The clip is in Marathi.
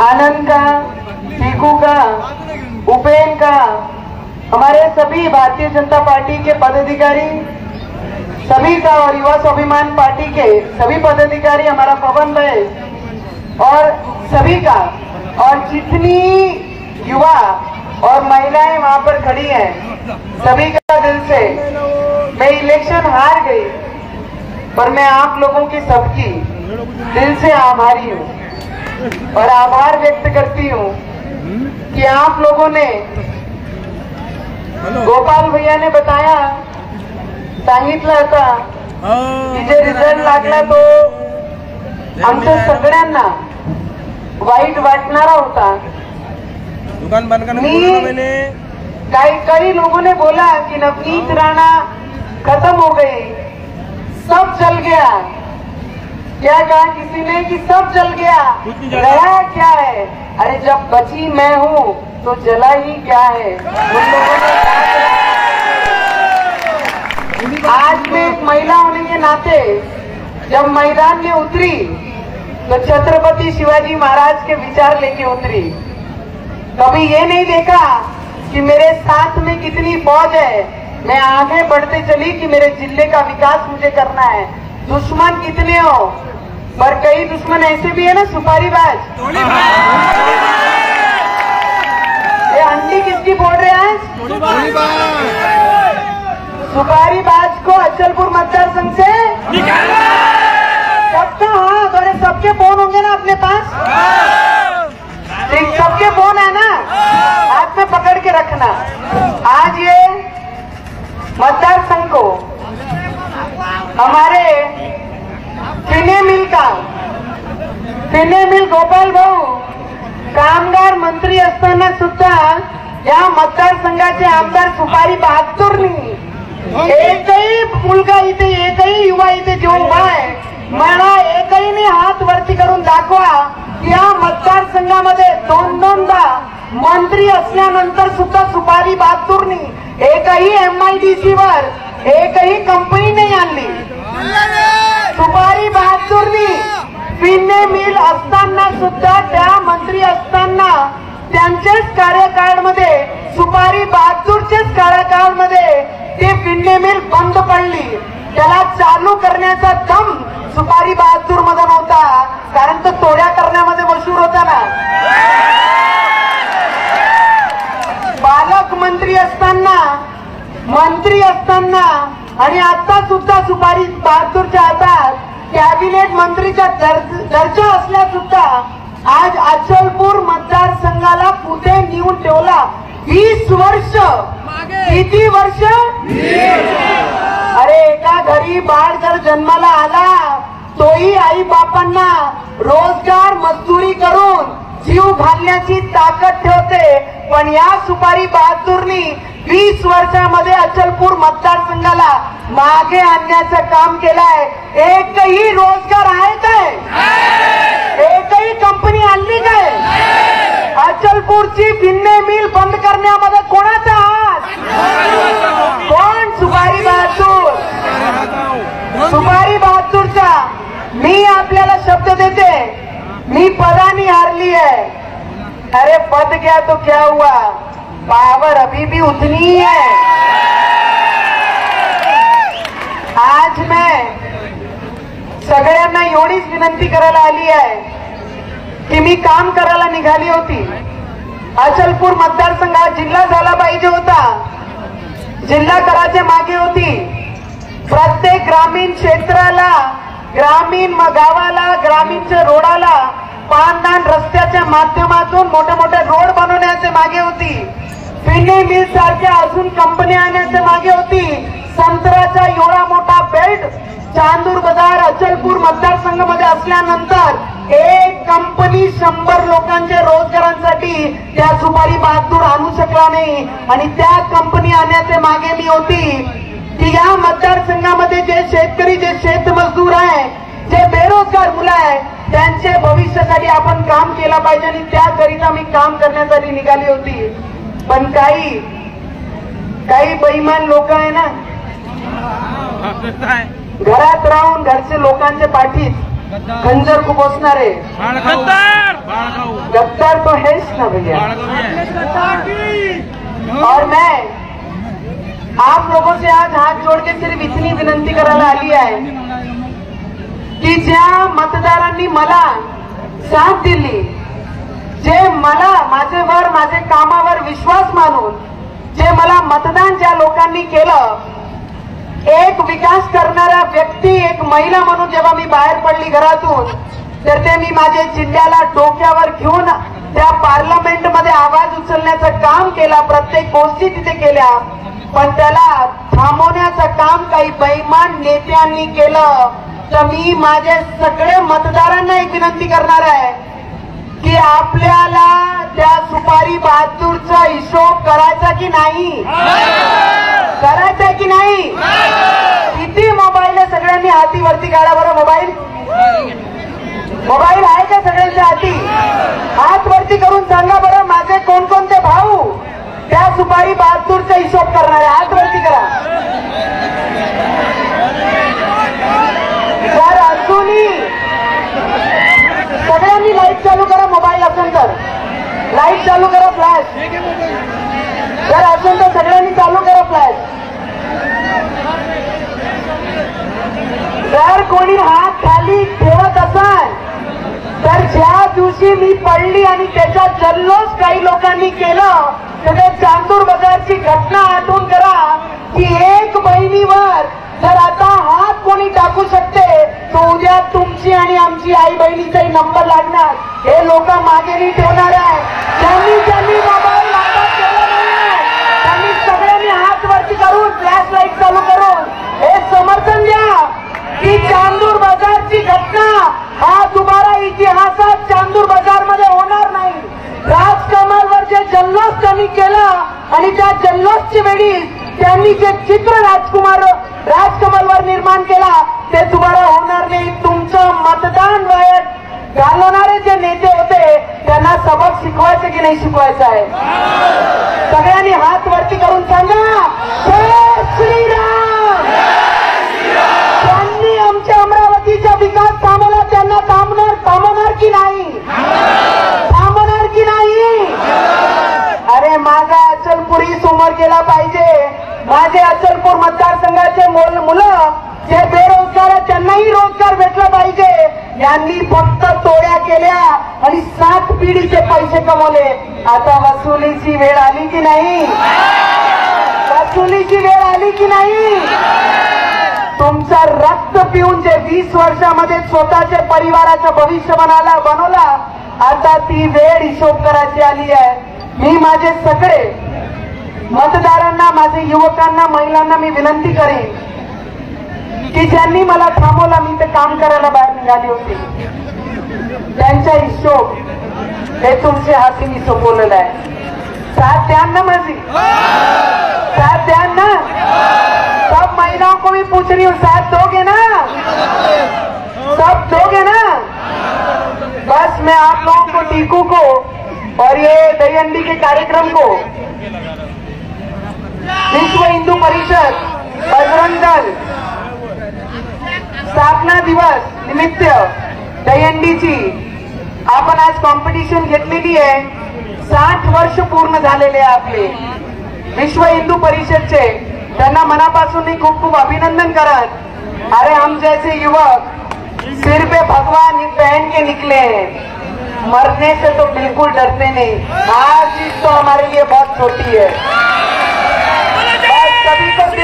आनंद का, पीकू का, उपेन का, हमारे सभी भारतीय जनता पार्टी के पदाधिकारी सभी का और युवा स्वाभिमान पार्टी के सभी पदाधिकारी, हमारा पवन भाई और सभी का, और जितनी युवा और महिलाएं वहां पर खड़ी हैं, सभी का दिल से मैं इलेक्शन हार गई पर मैं आप लोगों की सबकी दिल से आभारी हूं और आभार व्यक्त करती हूं कि आप लोगों ने, गोपाल भैया ने बताया, सांगितलं होतं की जे रिझल्ट लागला तो आमच्या सगळ्यांना वाईट वाटणारा होता। दुकान बंद करने कई लोगों ने बोला कि नवनीत राणा खत्म हो गई, सब जल गया। क्या कहा किसी ने कि सब जल गया, रहा क्या है? अरे जब बची मैं हूँ तो जला ही क्या है। उन लोगों ने आज मैं एक महिला होने के नाते जब मैदान में उतरी तो छत्रपति शिवाजी महाराज के विचार लेके उतरी। कभी ये नहीं देखा कि मेरे साथ में कितनी फौज है, मैं आगे बढ़ते चली कि मेरे जिले का विकास मुझे करना है। दुश्मन कितने हो, पर कई दुश्मन ऐसे भी है ना, सुपारीबाज। ये अंडी किसकी फोड़ रहे हैं? सुपारीबाज को अचलपुर मतदार संघ से सबका हाथ, और सबके फोन होंगे ना अपने पास, सबके फोन है ना, हाथ में पकड़ के रखना। आज ये मतदार संघ को हमारे फिने मिल गोपाल भाऊ कामगार मंत्री असताना सुद्धा या मतदारसंघाचे आमदार सुपारी बहादूरनी एकही मुलगा इथे, एकही युवा इथे जो उभा आहे, मला एकही हात वरती करून दाखवा की या मतदारसंघामध्ये दोनदा मंत्री असल्यानंतर सुद्धा सुपारी बहादूरनी एकही MIDC वर एकही कंपनी नाही आणली। सुपारी बहादूरनी फिने मिल असताना सुद्धा, त्या मंत्री असताना त्यांचेच कार्यकाळामध्ये, सुपारी बहादूरचेच कार्यकाळामध्ये ते फिने मिल बंद पडली। त्याला चालू करण्याचा दम सुपारी बहादूर मध्ये नव्हता, कारण तो तोड्या करण्यामध्ये मशहूर होता ना। पालकमंत्री असताना आणि आता सुद्धा सुपारी बहादूरच्या हातात कॅबिनेट मंत्रीचा दर्जा असल्या सुद्धा आज अचलपूर मतदारसंघाला कुठे नेऊन ठेवला? 20 वर्ष। किती वर्ष? अरे एका घरी बाळ जर जन्माला आला तोही आई बापांना रोजगार मजदुरी करून जीव घालण्याची ताकद ठेवते, पण या सुपारी बहादूरनी 20 वर्षामध्ये अचलपूर मतदारसंघाला मागे आणण्याचं काम केलंय। एकही रोजगार आहे काय? एकही कंपनी आणली काय? अचलपूरची फिन्ने मिल बंद करण्यामध्ये कोणाचा हात? कोण? सुपारी बहादूर। सुपारी बहादूरचा मी आपल्याला शब्द देते, मी पदानी हारली है। अरे पद गया तो क्या हुआ, पावर अभी भी उतनी ही है। आज मैं सगळ्यांना एवढीच विनंती करायला आली आहे की मी काम करायला निघाली होती। अचलपूर मतदारसंघात जिल्हा झाला पाहिजे होता, जिल्हा कराच्या मागे होती। प्रत्येक ग्रामीण क्षेत्राला, ग्रामीण गावाला, ग्रामीणच्या रोडाला पानदान रस्त्याच्या माध्यमातून मोठे मोठे रोड बनवण्याचे मागे होती। फिने मिल सारख्या अजून कंपन्या आणण्याचे मागे होती। संत्र्याचा एवढा मोठा बेल्ट चांदूर बाजार अचलपूर मतदारसंघामध्ये असल्यानंतर एक कंपनी 100 लोकांच्या रोजगारांसाठी त्या सुपारी बहादूर आणू शकला नाही, आणि त्या कंपनी आणण्याचे मागे मी होती की या मतदारसंघामध्ये जे शेतकरी, जे शेतमजदूर आहे, जे बेरोजगार मुलं आहे, त्यांच्या भविष्यासाठी आपण काम केलं पाहिजे, आणि त्याकरिता मी काम करण्यासाठी निघाली होती। पण काही बेईमान लोक आहे ना, घरात राहून घरचे लोकांच्या पाठीत खंजर को पोसणारे गद्दार तो है ना भैया। और मैं आप लोगों से आज हाथ जोड़ के सिर्फ इतनी विनंती करायला आली आहे की ज्या मतदारांनी मला साथ दिली, जे मला माझ्यावर माझे कामावर विश्वास मानून जे मला मतदान ज्या लोकांनी केलं, एक विकास करणारा व्यक्ती, एक महिला म्हणून जेव्हा मी बाहेर पडली घरातून, तर ते मी माझे जिल्ह्याला डोक्यावर घेऊन त्या पार्लमेंट मध्ये आवाज उचलण्याचं काम केलं, प्रत्येक गोष्टी तिथे केल्या, पण त्याला थांबवण्याचं काम काही बेईमान नेत्यांनी केलं। तर मी माझे सगळे मतदारांना एक विनंती करणार आहे की आपल्याला त्या सुपारी बहादूरचा हिशोब करायचा की नाही, करायचा की नाही? किती मोबाईल आहे सगळ्यांनी हाती वरती काढा बरं। मोबाईल आहे का सगळ्यांच्या हाती? हात वरती करून सांगा बरं, माझे कोणकोणते भाऊ त्या सुपारी बहादूरचा हिशोब करणार आहे? हात वरती करा। जर अजूनही सगळ्यांनी लाईट चालू करा, मोबाईल असेल तर लाईट चालू करा, फ्लॅश जर असेल तर सगळ्यांनी चालू करा फ्लॅश। जर कोणी हात खाली ठेवत असाल तर ज्या दिवशी मी पडली आणि त्याचा जल्लोष काही लोकांनी केलं, तर ते चांदूर बाजारची घटना आठवून करा की एक बहिणीवर जर आता हात कोणी टाकू शकते, तो उद्या तुमची आणि आमची आई बहिणीचाही नंबर लागणार। हे लोक मागे नाही ठेवणार आहे। ज्यांनी मोबाईल हातात केला नाही त्यांनी सगळ्यांनी हात वरती करून फ्लॅश लाईट चालू करून हे समर्थन द्या की चांदूर बाजारची घटना हा दुबारा इतिहासात चांदूर बाजार मध्ये होणार नाही। राजकमलवर जे जल्लोष त्यांनी केला आणि त्या जल्लोषची वेळी त्यांनी जे चित्र राजकमलवर निर्माण केला, ते दुबारा होणार नाही। तुमचं मतदान वाया घालवणारे जे नेते होते त्यांना सबक शिकवायचं की नाही शिकवायचं आहे? सगळ्यांनी हात वरती करून सांगा जय श्रीराम। त्यांनी आमच्या अमरावतीचा विकास थांबवला, त्यांना थांबवणार की नाही? थांबवणार की नाही? अरे माझा अचलपूरही समोर गेला पाहिजे। माझे अचलपूर मतदारसंघाचे मुलं जे बेरोजगार आहेत त्यांनाही रोजगार भेटला पाहिजे। यांनी फक्त तोड्या केल्या आणि 7 पिढीचे पैसे कमवले। आता वसुलीची वेळ आली की नाही? वसुलीची वेळ आली की नाही? तुमचं रक्त पिऊन जे 20 वर्षामध्ये स्वतःच्या परिवाराचं भविष्य बनवला, आता ती वेळ हिशोब करायची आली आहे। मी माझे सगळे मतदारांना, माझे युवकांना, महिलांना मी विनंती करेन की ज्यांनी मला थांबवलं, मी ते काम करायला बाहेर निघाली होती, त्यांचा हिशोब हे तुमचे हाती मी सोपवलेला आहे। साथ द्या ना माझी, साथ द्या ना। सब महिलाओं को भी पूछ रही हूँ, साथ दोगे ना? सब दोगे ना? बस मैं आप लोगों को, टीकू को और ये दहीहंडी के कार्यक्रम को विश्व हिंदू परिषद बजरंग दल स्थापना दिवस निमित्त दहीहंडीची आपण आज कॉम्पिटिशन घेतलेली आहे। 60 वर्ष पूर्ण झालेले आपले विश्व हिंदू परिषदचे, त्यांना मनापासून मी खूप खूप अभिनंदन करत। अरे हम जैसे युवक सिर पे भगवान पहन के निकले हैं, मरने से तो बिल्कुल डरते नहीं। हार जीत तो हमारे लिए बहुत छोटी है। सभी को